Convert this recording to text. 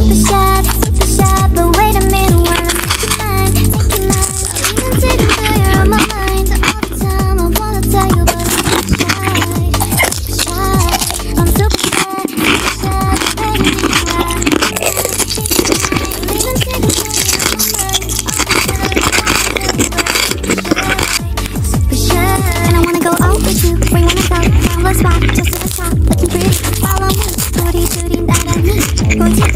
super shy, but wait a minute while I'm taking mine, taking mine. Even taking fire on my mind all the time. I wanna tell you, but I'm super shy. I'm super shy, waiting to cry. Even taking fire on my mind, super shy. And I wanna go out with you. We wanna go down the spot, just to the top, looking pretty. Follow me, booty shooting that I need. Going to